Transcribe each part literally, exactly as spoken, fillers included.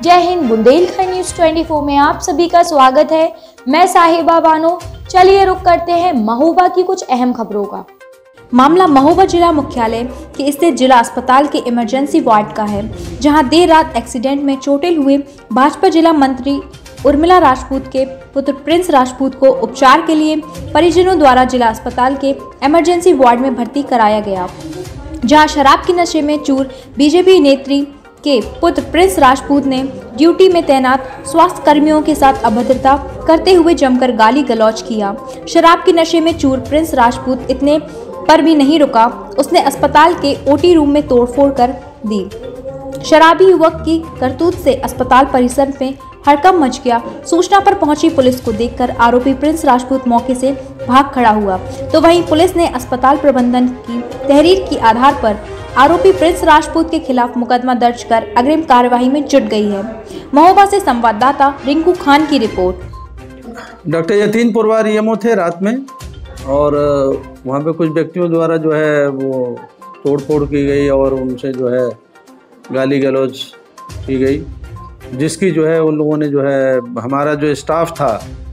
जय हिंद। बुंदेलखंड न्यूज चौबीस में आप सभी का स्वागत है। मैं साहिबा बानो। चलिए रुक करते हैं महोबा की कुछ अहम खबरों का। मामला महोबा जिला मुख्यालय के स्थित जिला अस्पताल के इमरजेंसी वार्ड का है, जहां देर रात एक्सीडेंट में चोटिल हुए भाजपा जिला मंत्री उर्मिला राजपूत के पुत्र प्रिंस राजपूत को उपचार के लिए परिजनों द्वारा जिला अस्पताल के इमरजेंसी वार्ड में भर्ती कराया गया, जहां शराब के नशे में चूर बीजेपी नेत्री के पुत्र प्रिंस राजपूत ने ड्यूटी में तैनात स्वास्थ्य कर्मियों के साथ अभद्रता करते हुए जमकर गाली गलौज किया। शराब के नशे में चूर प्रिंस राजपूत इतने पर भी नहीं रुका, उसने अस्पताल के ओटी रूम में तोड़फोड़ कर दी। शराबी युवक की करतूत से अस्पताल परिसर में हड़कंप मच गया। सूचना पर पहुंची पुलिस को देखकर आरोपी प्रिंस राजपूत मौके से भाग खड़ा हुआ, तो वहीं पुलिस ने अस्पताल प्रबंधन की तहरीर के आधार पर आरोपी प्रिंस राजपूत के खिलाफ मुकदमा दर्ज कर अग्रिम कार्यवाही में जुट गई है। महोबा से संवाददाता रिंकू खान की report. Doctor Yatin Purwar EMO थे रात में, और वहाँ पे कुछ व्यक्तियों द्वारा जो है वो तोड़फोड़ की गई और उनसे जो है गाली गलौज की गई, जिसकी जो है उन लोगों ने जो है हमारा जो स्टाफ था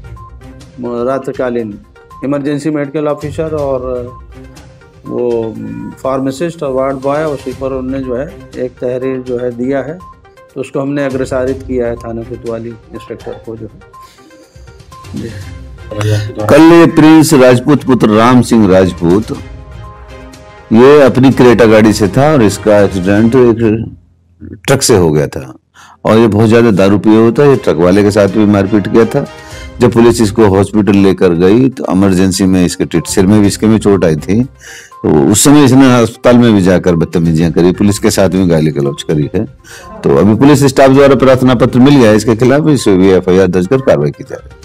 रात्रिकालीन इमरजेंसी मेडिकल ऑफिसर और वो फार्मासिस्ट और वार्ड बॉय और स्वीपर, उनने जो है एक तहरीर जो है दिया है, तो उसको हमने अग्रसारित किया है थाना कोतवाली इंस्पेक्टर को जो है। कल ये प्रिंस राजपूत पुत्र राम सिंह राजपूत ये अपनी क्रेटा गाड़ी से था और इसका एक्सीडेंट एक ट्रक से हो गया था, और ये बहुत ज्यादा दारू पिया हुआ था। ये ट्रक वाले के साथ भी मारपीट किया था। जब पुलिस इसको हॉस्पिटल लेकर गई तो इमरजेंसी में इसके सिर में भी इसके में चोट आई थी, तो उस समय इसने अस्पताल में भी जाकर बदतमीजियां करी, पुलिस के साथ भी गाली गलौज करी है। तो अभी पुलिस स्टाफ द्वारा प्रार्थना पत्र मिल गया है इसके खिलाफ, इस एफ आई आर दर्ज कर कार्रवाई की जा रही है।